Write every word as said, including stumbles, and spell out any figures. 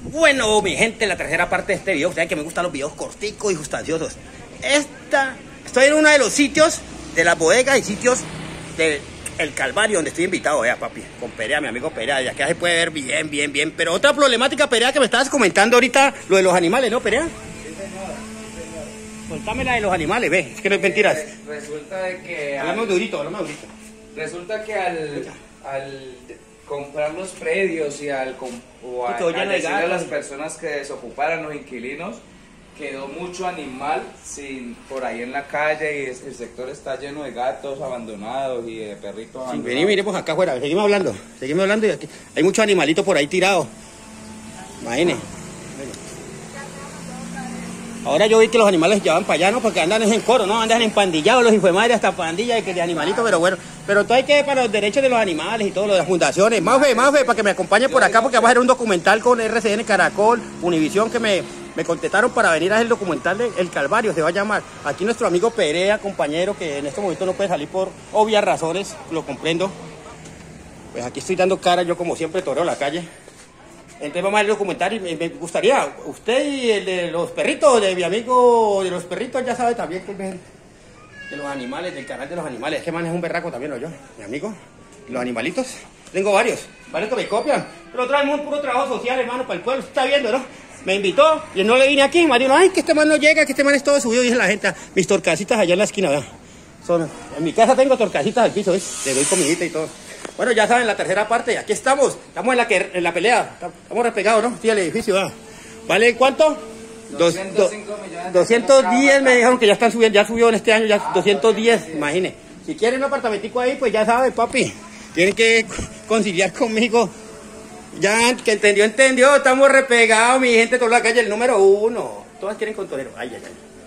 Bueno, mi gente, la tercera parte de este video. Ustedes que me gustan los videos corticos y sustanciosos. Esta, estoy en uno de los sitios de las bodegas y sitios de El Calvario, donde estoy invitado, vea, papi, con Perea, mi amigo Perea. Ya que se puede ver bien, bien, bien. Pero otra problemática, Perea, que me estabas comentando ahorita, lo de los animales, ¿no, Perea? Sí, señor, sí, señor. Contame la de los animales, ve, es que no es mentiras. Resulta de que... Hablamos al- durito, hablamos durito. Resulta que al, al comprar los predios y al, com- o a, Todo lleno al de decirle a gatos. las personas que desocuparan los inquilinos, quedó mucho animal sin por ahí en la calle y es- el sector está lleno de gatos abandonados y de perritos Sí, abandonados. vení, miremos acá afuera, seguimos hablando, seguimos hablando y aquí hay muchos animalitos por ahí tirados. Imagínense. Ahora yo vi que los animales llevan para allá, ¿no? Porque andan en coro, ¿no? Andan empandillados los hijos de madre hasta pandillas de, de animalitos, pero bueno. Pero todo hay que para los derechos de los animales y todo lo de las fundaciones. Mafe, Mafe, para que me acompañe por acá, porque vamos a hacer un documental con R C N, Caracol, Univisión, que me, me contestaron para venir a hacer el documental de El Calvario, se va a llamar. Aquí nuestro amigo Perea, compañero, que en este momento no puede salir por obvias razones, lo comprendo. Pues aquí estoy dando cara, yo como siempre toreo la calle. Entonces vamos a ver el documental y me, me gustaría, usted y el de los perritos, de mi amigo de los perritos, ya sabe también que es de los animales, del canal de los animales. Es que man es un berraco también, ¿no? Yo, mi amigo, los animalitos. Tengo varios, varios que me copian, pero traemos un puro trabajo social, hermano, para el pueblo. Usted está viendo, ¿no? Me invitó y no le vine aquí, Mario, ay, que este man no llega, que este man es todo subido, dice la gente. Mis torcasitas allá en la esquina, ¿verdad? Son, en mi casa tengo torcasitas al piso, ¿ves? Le doy comidita y todo. Bueno, ya saben, la tercera parte, aquí estamos, estamos en la, que, en la pelea, estamos repegados, ¿no? Sí, el edificio, ¿verdad? ¿Vale cuánto? Dos- doscientos cinco millones. doscientos diez me dijeron que ya están subiendo, ya subió en este año, ya doscientos diez, imagine. Si quieren un apartamentico ahí, pues ya saben, papi, tienen que conciliar conmigo. Ya, que entendió, entendió, estamos repegados, mi gente, toda la calle, el número uno. Todas quieren contonero, ay, ay, ay.